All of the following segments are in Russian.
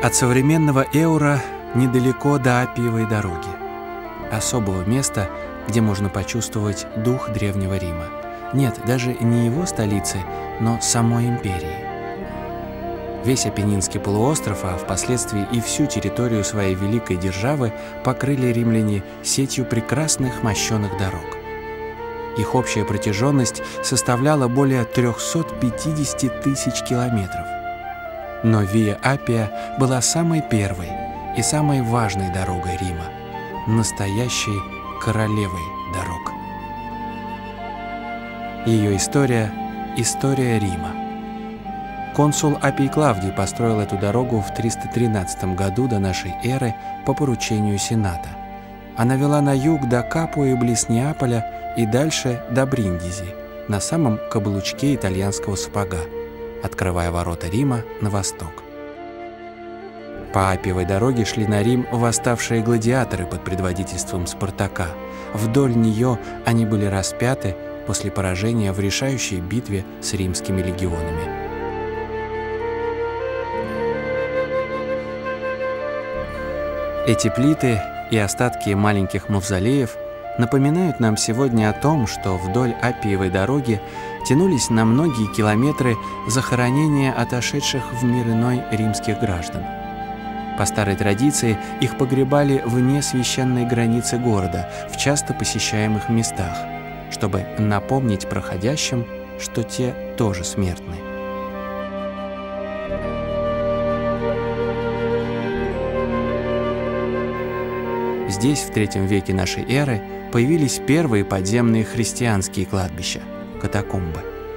От современного Эура недалеко до Аппиевой дороги, особого места, где можно почувствовать дух Древнего Рима. Нет, даже не его столицы, но самой империи. Весь Апеннинский полуостров, а впоследствии и всю территорию своей великой державы покрыли римляне сетью прекрасных мощеных дорог. Их общая протяженность составляла более 350 тысяч километров. Но Виа Аппия была самой первой и самой важной дорогой Рима, настоящей королевой дорог. Ее история – история Рима. Консул Аппий Клавдий построил эту дорогу в 313 году до нашей эры по поручению Сената. Она вела на юг до Капуи близ Неаполя и дальше до Бриндизи, на самом каблучке итальянского сапога, открывая ворота Рима на восток. По Аппиевой дороге шли на Рим восставшие гладиаторы под предводительством Спартака. Вдоль нее они были распяты после поражения в решающей битве с римскими легионами. Эти плиты и остатки маленьких мавзолеев напоминают нам сегодня о том, что вдоль Аппиевой дороги тянулись на многие километры захоронения отошедших в мир иной римских граждан. По старой традиции их погребали вне священной границы города, в часто посещаемых местах, чтобы напомнить проходящим, что те тоже смертны. Здесь в III веке нашей эры появились первые подземные христианские кладбища – катакомбы.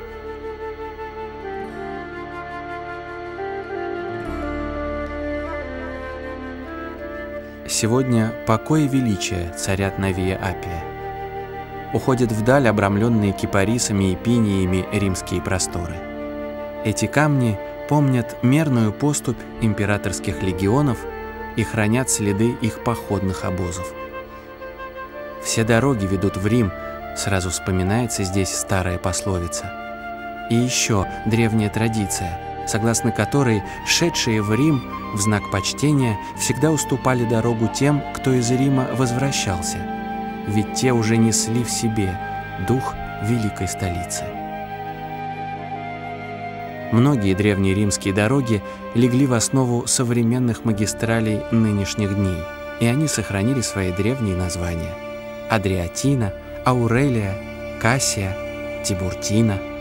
Сегодня покой и величие царят на Виа Аппия. Уходят вдаль обрамленные кипарисами и пиниями римские просторы. Эти камни помнят мерную поступь императорских легионов и хранят следы их походных обозов. Все дороги ведут в Рим, сразу вспоминается здесь старая пословица. И еще древняя традиция, согласно которой шедшие в Рим в знак почтения всегда уступали дорогу тем, кто из Рима возвращался, ведь те уже несли в себе дух великой столицы. Многие древние римские дороги легли в основу современных магистралей нынешних дней, и они сохранили свои древние названия: Адриатина, Аурелия, Кассия, Тибуртина.